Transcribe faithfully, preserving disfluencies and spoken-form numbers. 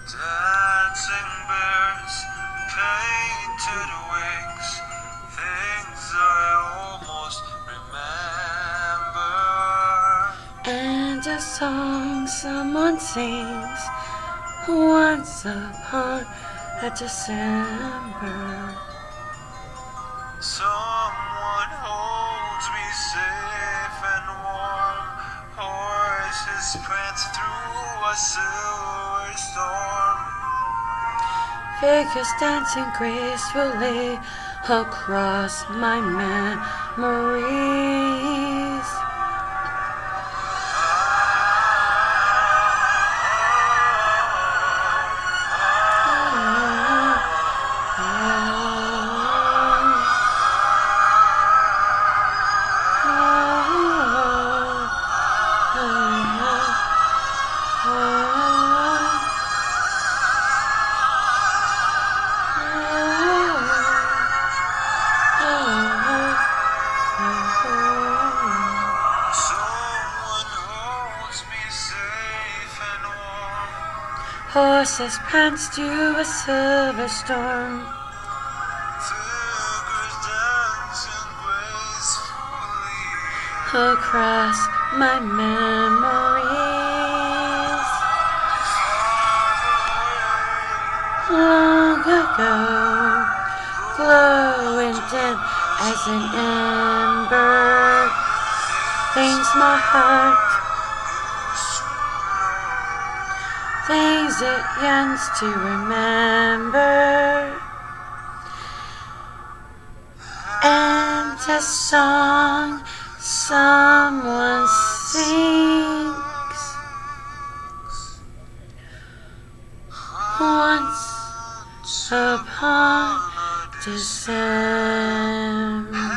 Dancing bears, painted wings, things I almost remember. And a song someone sings once upon a December. Someone holds me safe and warm. Horses prance through a silver storm. Figures dancing gracefully across my memories. Horses prance through a silver storm. Figures dancing gracefully Across my memories. Long ago, glowing dim as an ember, things my heart, things it yearns to remember. And a song someone sings once upon December.